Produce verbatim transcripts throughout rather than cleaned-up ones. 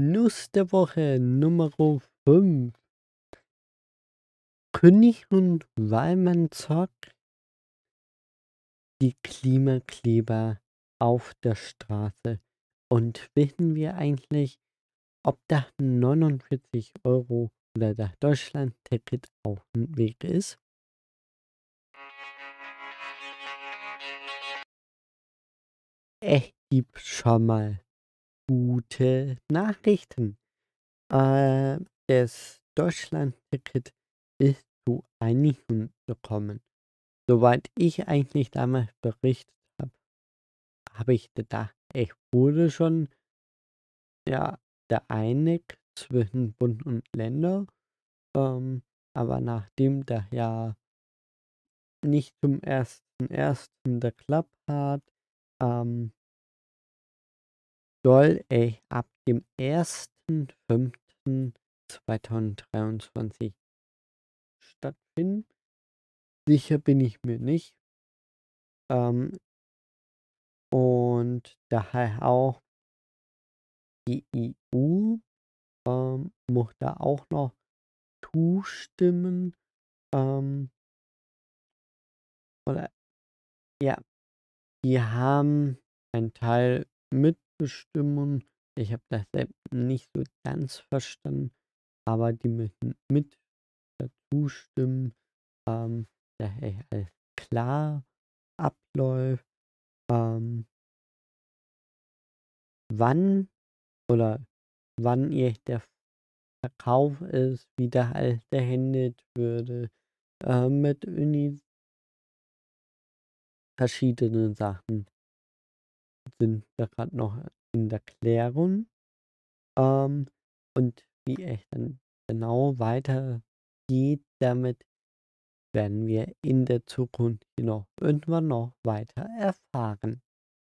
Nuss der Woche Nummer fünf. Kündigen, weil man zockt, die Klimakleber auf der Straße. Und wissen wir eigentlich, ob das neunundvierzig Euro oder das Deutschland-Ticket auf dem Weg ist? Es gibt schon mal gute Nachrichten. Äh, das Deutschland-Ticket ist zu Einigung gekommen. Soweit ich eigentlich damals berichtet habe, habe ich gedacht, es wurde schon, ja, geeinigt zwischen Bund und Länder. Ähm, aber nachdem das ja nicht zum ersten ersten geklappt hat, ähm, soll es ab dem ersten fünften zweitausenddreiundzwanzig stattfinden. Sicher bin ich mir nicht. Ähm, und daher auch die E U ähm, muss da auch noch zustimmen. Ähm, oder ja, die haben einen Teil Mitbestimmung. Ich habe das selbst nicht so ganz verstanden, aber die müssen mit dazu stimmen, ähm, dass es alles klar abläuft. Ähm, wann oder wann ihr der Verkauf ist, wie der alles gehandelt würde, äh, mit Uni verschiedene Sachen sind da gerade noch in der Klärung. Ähm, und wie es dann genau weitergeht damit, werden wir in der Zukunft noch irgendwann noch weiter erfahren.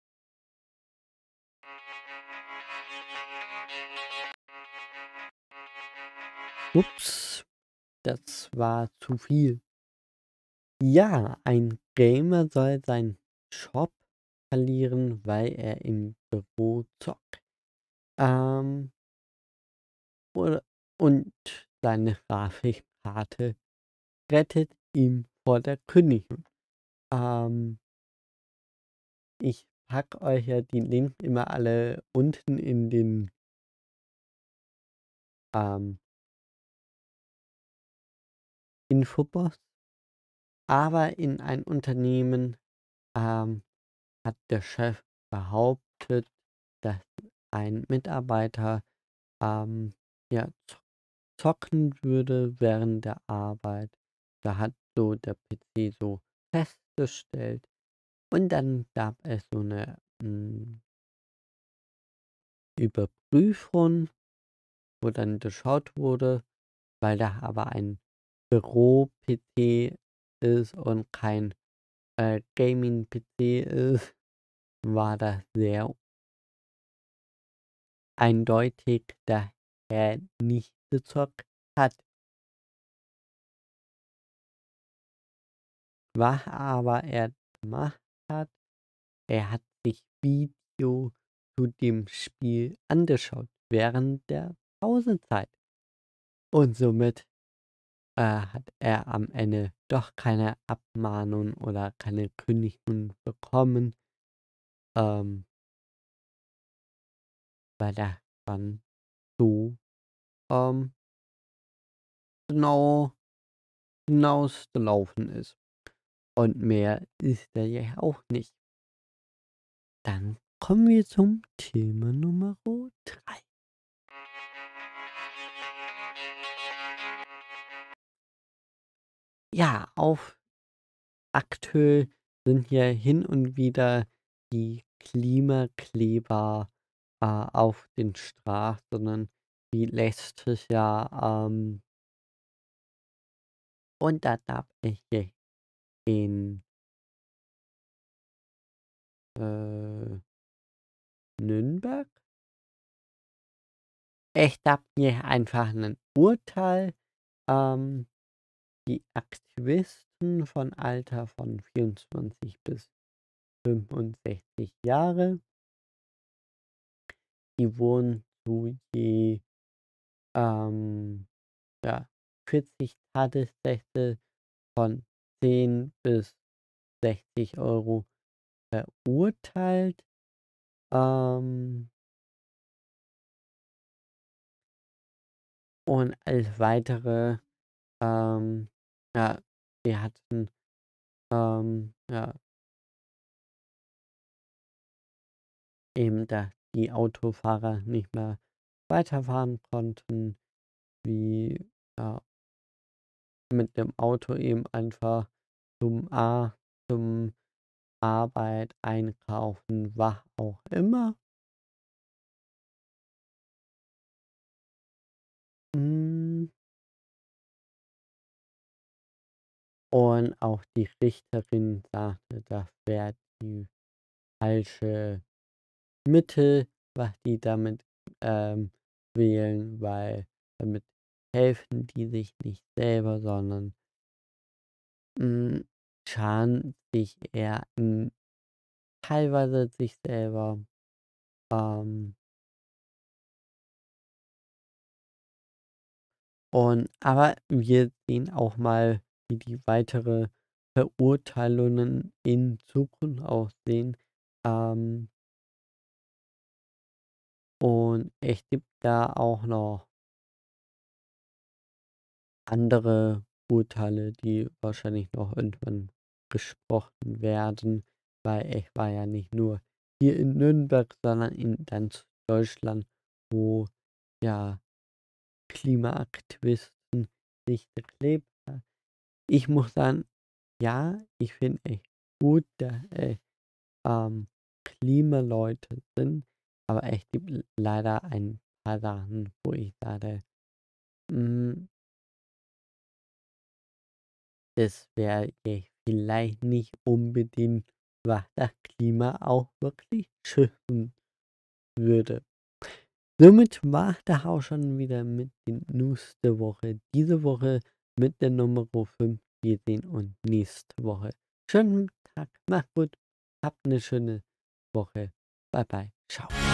Ups, das war zu viel. Ja, ein Gamer soll seinen Job verlieren, weil er im Büro zockt. Ähm, oder und seine Grafikkarte rettet ihn vor der Kündigung. Ähm, ich packe euch ja die Links immer alle unten in den ähm, Infobox. Aber in ein Unternehmen ähm, hat der Chef behauptet, dass ein Mitarbeiter ähm, ja, zo- zocken würde während der Arbeit. Da hat so der P C so festgestellt. Und dann gab es so eine mm, Überprüfung, wo dann geschaut wurde, weil da aber ein Büro-P C ist und kein äh, Gaming-P C ist, war das sehr eindeutig, dass er nicht gezockt hat. Was aber er gemacht hat, er hat sich Video zu dem Spiel angeschaut während der Pausenzeit. Und somit äh, hat er am Ende doch keine Abmahnung oder keine Kündigung bekommen, ähm, weil er dann so ähm, genau hinausgelaufen ist. Und mehr ist er ja auch nicht. Dann kommen wir zum Thema Nummer drei. Ja, auf aktuell sind hier hin und wieder die Klimakleber äh, auf den Straßen wie letztes Jahr. Ähm, und da gab es hier in äh, Nürnberg. Es gab hier einfach ein Urteil. Ähm, die Aktivisten von Alter von vierundzwanzig bis fünfundsechzig Jahre, die wurden du je, ähm, ja, vierzig Tagessätze von zehn bis sechzig Euro verurteilt. Ähm, und als weitere, ähm, ja, wir hatten, ähm, ja, eben, dass die Autofahrer nicht mehr weiterfahren konnten, wie, ja, mit dem Auto eben einfach zum A zum Arbeit, einkaufen, was auch immer. Hm, und auch die Richterin sagte, das wäre die falsche Mittel, was die damit, ähm, wählen, weil damit helfen die sich nicht selber, sondern, hm, schaden sich eher, hm, teilweise sich selber. Ähm, und aber wir sehen auch mal, wie die weitere Verurteilungen in Zukunft aussehen. Ähm, und es gibt da auch noch andere Urteile, die wahrscheinlich noch irgendwann gesprochen werden, weil es war ja nicht nur hier in Nürnberg, sondern in ganz Deutschland, wo, ja, Klimaaktivisten sich geklebt haben. Ich muss sagen, ja, ich finde echt gut, dass es, ähm, Klimaleute sind, aber es gibt l leider ein paar Sachen, wo ich sage, hm, das wäre jetzt vielleicht nicht unbedingt, was das Klima auch wirklich schützen würde. Somit war das auch schon wieder mit den News der Woche. Diese Woche mit der Nummer fünf. Wir sehen uns nächste Woche. Schönen Tag, macht gut, habt eine schöne Woche. Bye bye, ciao.